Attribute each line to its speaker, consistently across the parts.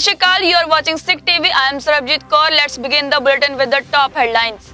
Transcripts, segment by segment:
Speaker 1: Shri Akal, you are watching Sikh TV. I am Sarabjit Kaur. Let's begin the bulletin with the top headlines.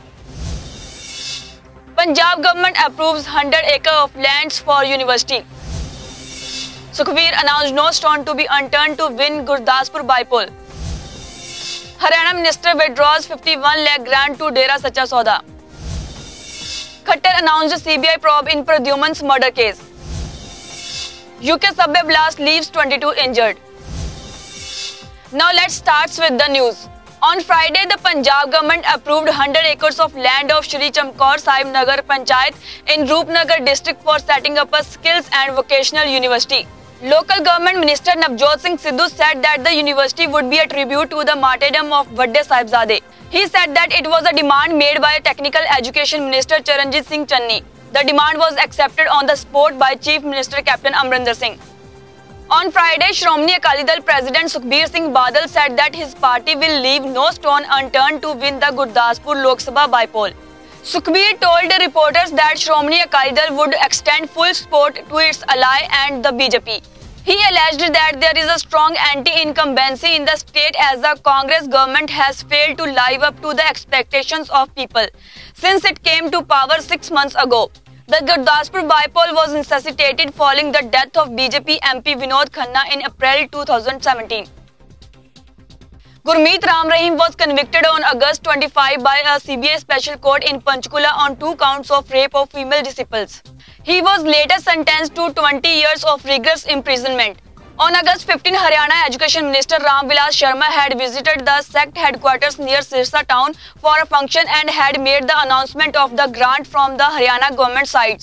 Speaker 1: Punjab government approves 100 acres of lands for university. Sukhbir announced no stone to be unturned to win Gurdaspur bypoll. Haryana minister withdraws 51 lakh grant to Dera Sacha Sauda. Khattar announced CBI probe in Pradyuman's murder case. UK subway blast leaves 22 injured. Now let's start with the news. On Friday, the Punjab government approved 100 acres of land of Shri Chamkaur Sahib Nagar Panchayat in Roopnagar district for setting up a skills and vocational university. Local government minister Navjot Singh Sidhu said that the university would be a tribute to the martyrdom of Vadde Sahibzade. He said that it was a demand made by Technical Education Minister Charanjit Singh Channi. The demand was accepted on the spot by Chief Minister Captain Amrinder Singh. On Friday, Shromani Akali Dal President Sukhbir Singh Badal said that his party will leave no stone unturned to win the Gurdaspur Lok Sabha bypoll. Sukhbir told the reporters that Shromani Akali Dal would extend full support to its ally and the BJP. He alleged that there is a strong anti-incumbency in the state as the Congress government has failed to live up to the expectations of people since it came to power 6 months ago. The Gurdaspur bypoll was necessitated following the death of BJP MP Vinod Khanna in April 2017. Gurmeet Ram Rahim was convicted on August 25 by a CBI special court in Panchkula on 2 counts of rape of female disciples. He was later sentenced to 20 years of rigorous imprisonment. On August 15, Haryana Education Minister Ram Vilas Sharma had visited the sect headquarters near Sirsa town for a function and had made the announcement of the grant from the Haryana government side.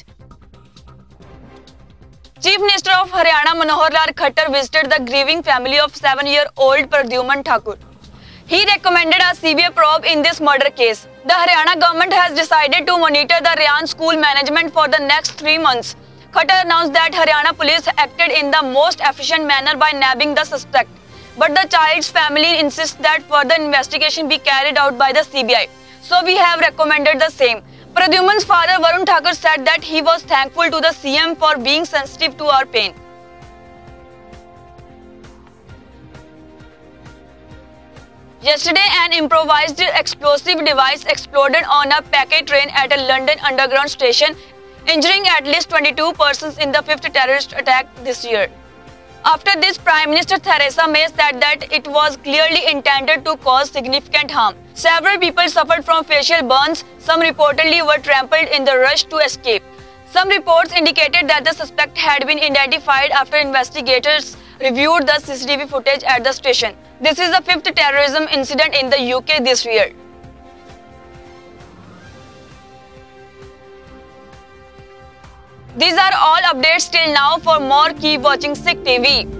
Speaker 1: Chief Minister of Haryana Manohar Lal Khattar visited the grieving family of 7-year-old Pradyuman Thakur. He recommended a CBI probe in this murder case. The Haryana government has decided to monitor the Ryan school management for the next 3 months. Khattar announced that Haryana police acted in the most efficient manner by nabbing the suspect. But the child's family insists that further investigation be carried out by the CBI. So we have recommended the same. Pradyuman's father Varun Thakur said that he was thankful to the CM for being sensitive to our pain. Yesterday, an improvised explosive device exploded on a packet train at a London Underground station, injuring at least 22 persons in the 5th terrorist attack this year. After this, Prime Minister Theresa May said that it was clearly intended to cause significant harm. Several people suffered from facial burns. Some reportedly were trampled in the rush to escape. Some reports indicated that the suspect had been identified after investigators reviewed the CCTV footage at the station. This is the 5th terrorism incident in the UK this year. These are all updates till now. For more, keep watching Sikh TV.